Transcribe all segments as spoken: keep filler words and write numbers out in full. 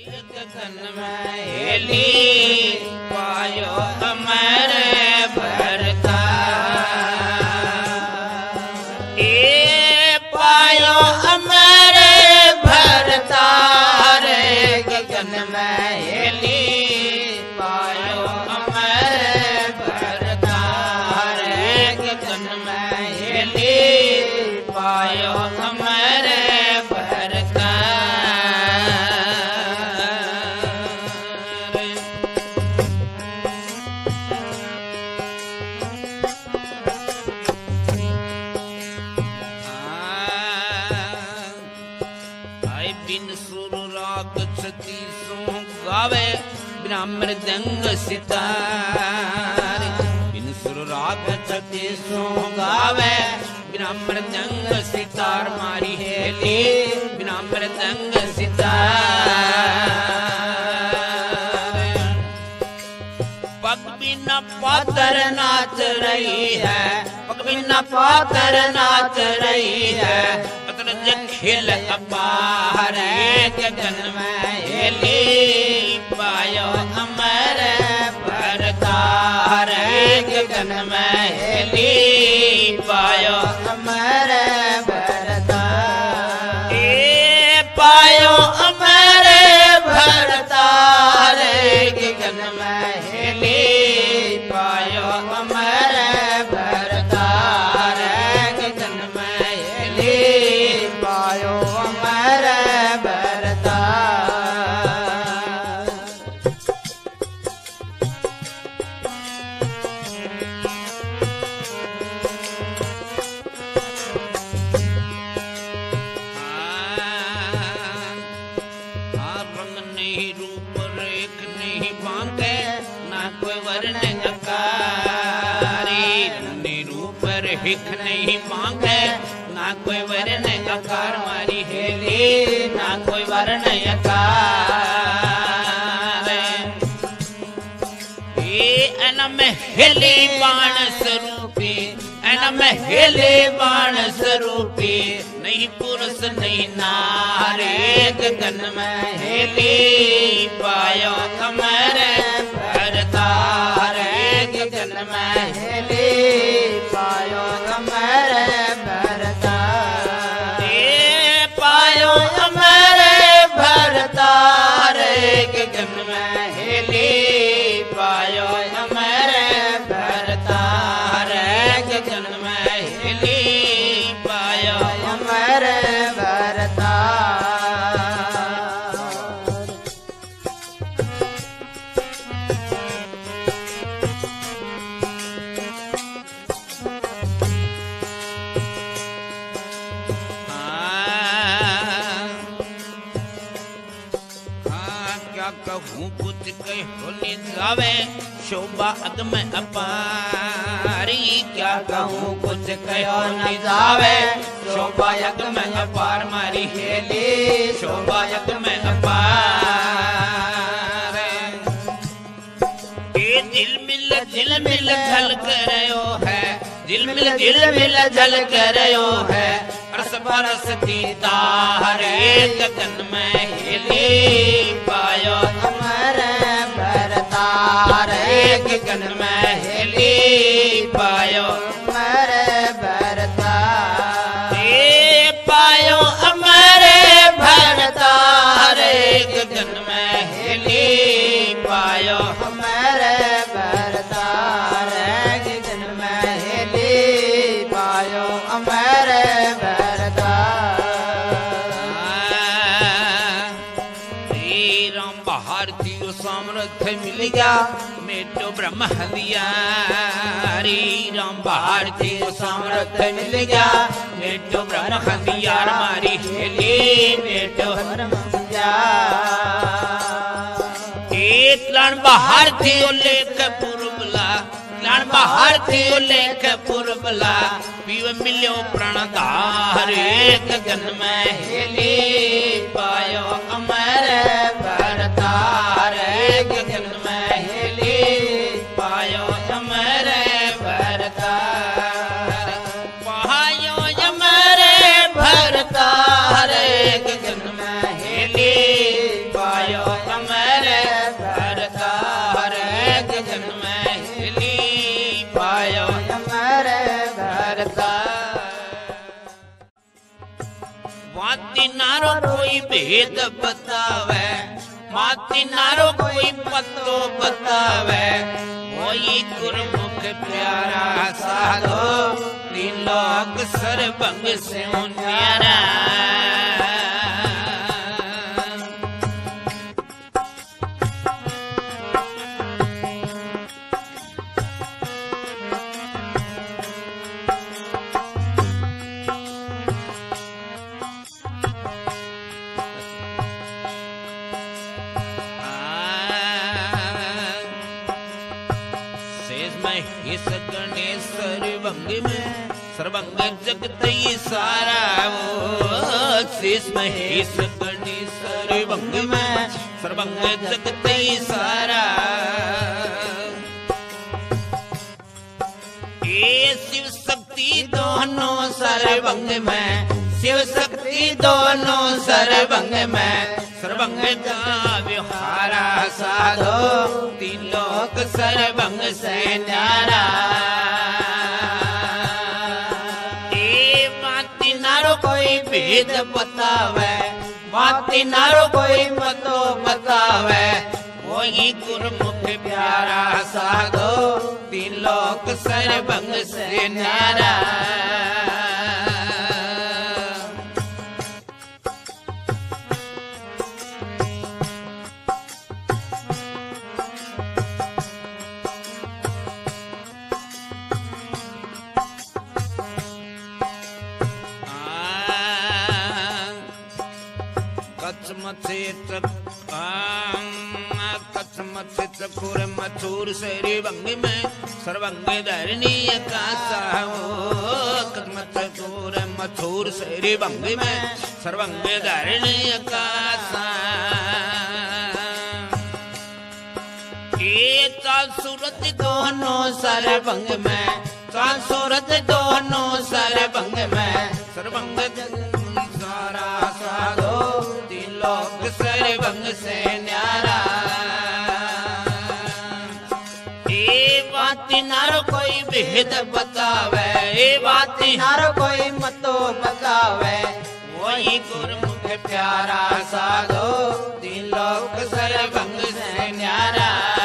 गगन में हेली पायो अमर भरता ए पायो अमर भरता रे गगन में हेली पायो अमर भरता रे गगन में हेली पायो अमर भरता गावे बिना मृदंग सितार बिन सुर राग छत्तीसों गावे बिना मृदंग सितार मारी हेली बिना मृदंग सितार पग बिना पातर नाच रही है पग बिना पातर नाच रही है खेल अपार गगन में हेली पायो अमर भरता रे गगन में हेली पायो अमर भरता ए पायो अमर भरता रे गगन में हेली पायो अमर भरता रे गगन में हेली पायो अमर भरता रंग नहीं रूप रेख नहीं बांके ना कोई वर्ण अकारी रंग रूप रेख नहीं बांके ना कोई वर्ण अकार मारी हेली ना कोई वर्ण अकार एन में हेली बाण स्वरूपी एन में हेली बाण स्वरूपी नहीं पुरुष नहीं नारे गगन में हेली पायो अमर भरता रे गगन में हेली पायो अमर भरता पायो अमर भरता रे गगन में हेली पायो अमर भरता रे गगन में हेली पायो अमर भरता कहूँ कुछ कहो निजावे शोभा अगम अपारी क्या कहूँ कुछ कहो निजावे शोभा अगम अपार मारी हेली शोभा अगम अपार ये झिलमिल झिलमिल झलक रहो है झिलमिल झिलमिल झलक रहो है रस बरस दीता रे गगन में हेली पायो अमर भरता रे गगन में हेली पायो अमर भरता ए पायो अमर भरता रे गगन में हेली पायो अमर भरता रे गगन में हेली पायो अमर भरता भारतीय सामर्थ्य मिल गया मेटो ब्रह्म हथियारी राम भारतीय सामर्थ्य मिल गया मेटो ब्रह्म हथियार मारी हेली मेटो एक लान भारतीय लेख पुरबला लान भारतीय लेख पुरबला पीव मिलो प्रणधार गगन में हेली पायो अमर भरता रे गगन में हेली पायो अमर भरता पायो अमर भरता रे गगन में हेली पायो नारो कोई भेद बतावे, माती नारो कोई पतो बतावे, वही गुरमुख प्यारा साधो, त्रिलोक सर्वंग से न्यारा। सर्वंग जगत सारा वो शेष महेश गणेश सर्वंग में सर्वंग जगत सारा। ये शिव शक्ति दोनों सर्वंग में, शिव शक्ति दोनों सर्वंग में, सर्वंग का विहारा साधो, तीन लोक सर्वंग से न्यारा। कोई भेद बतावे, बाती नारो कोई मतो बतावे, वही गुरमुख प्यारा साधो, तीन लोक सर्वंग से न्यारा। चकोर मथुर सर्वंग में सर्वंग धरणीय का चकोर मथुर सर्वंग में सर्वंग धरणीय का सूरत दोनों सर्वंग में, सूरत दोनों सर्वंग में, सर्वंग सारा साधो, तीन लोक सर्वंग से न्यारा। नारो कोई भेद बतावे, ए बाती नारो कोई मतो बतावे, वही गुरमुख प्यारा साधो, तीन लोक सर्वंग से न्यारा।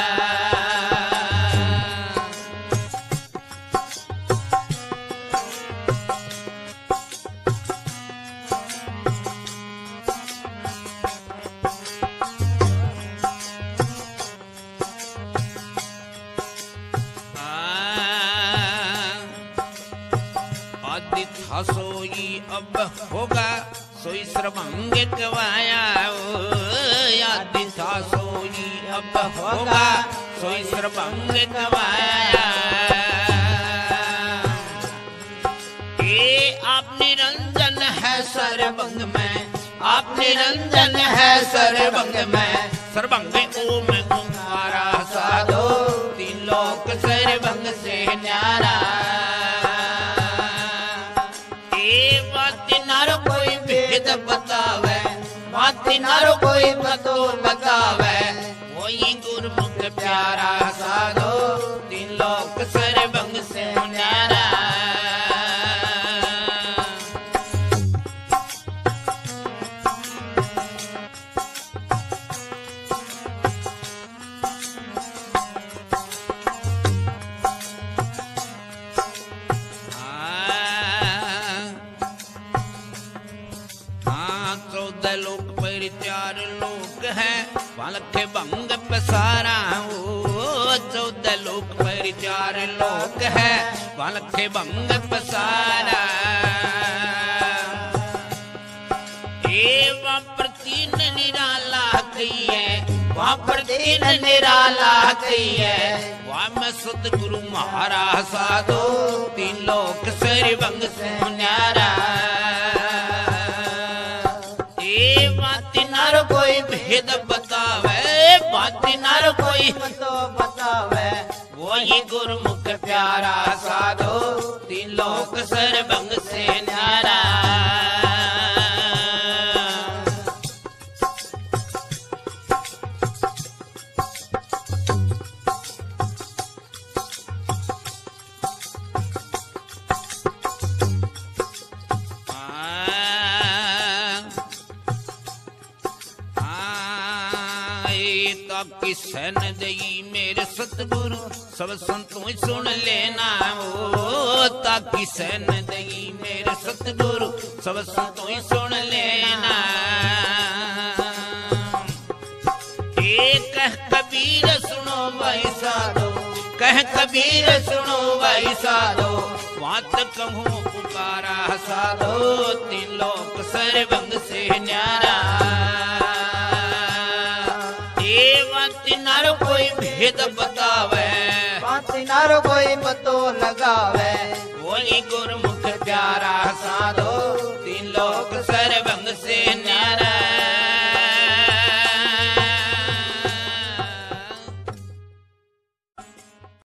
सोई अब होगा सोई सर्वंग गवाया, याद था सोई अब होगा सोई सर्वंग गवाया। ये आप निरंजन है सर्वंग में, आप निरंजन है सर्वंग में, सर्वंग ओम ओंकारा साधो, तीन लोक सर्वंग से न्यारा। बतावे, बाती नारो कोई पतो बतावे, वही गुरमुख प्यारा साधो, तीन लोक सर्वंग से न्यारा। वालखे भंग पसारा, चौदह लोक पर चार लोक है, वालखे भंग पसारा। वहाँ पर तीन निराला कही है, वहाँ पर तीन निराला कही है, वहाँ में सतगुरु महाराज साधो, तीन लोक सर्वंग से न्यारा। नारो कोई भेद बतावे, बाती नारो कोई तो बतावे, वही गुरमुख प्यारा साधो, तीन लोक सर्वंग से न्यारा। आए ताकि सहन दई मेरे सतगुरु सब संतों सुन लेना ओ ताकि सहन दई मेरे सतगुरु सब संतों सुन लेना। एक कह कबीर सुनो भाई साधो कह कबीर सुनो भाई साधो बात कहूँ पुकारा साधो तीन लोक सर्वंग से न्यारा। नारो कोई भेद बतावे नारो कोई पतो लगावे वही गुरमुख प्यारा साधो तीन लोक सर्व